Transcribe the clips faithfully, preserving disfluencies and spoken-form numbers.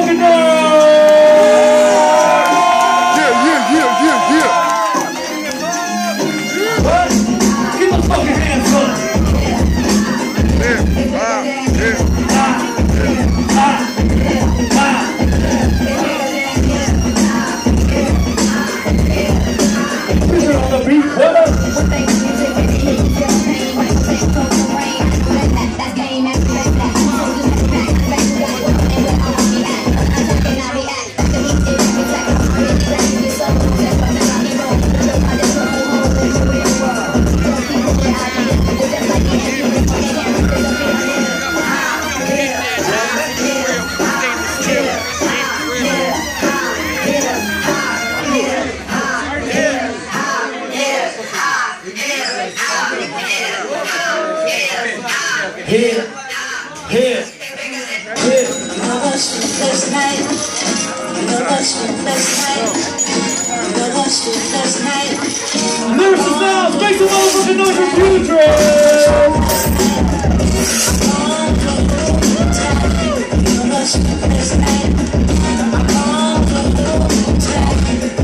fucking noise! Yeah, yeah, yeah, yeah, yeah. What? Get the fucking hands up! Yeah, ah, yeah. Ah, ah, ah. Put it on the beat, what up? Here, here, here. You know what's the best night? You know what's the best night? You know what's the best night? Lyrics Styles, make some motherfucking noise for Future! You know what's the best night? I'm on the low tide.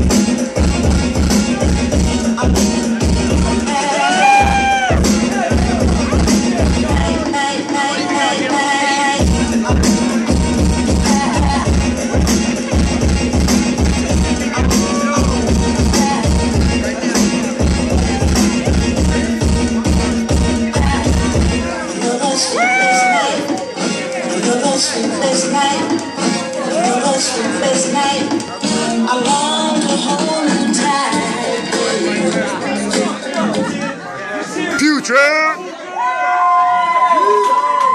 Best night, you know what's the best night? I want to hold you tight. Future.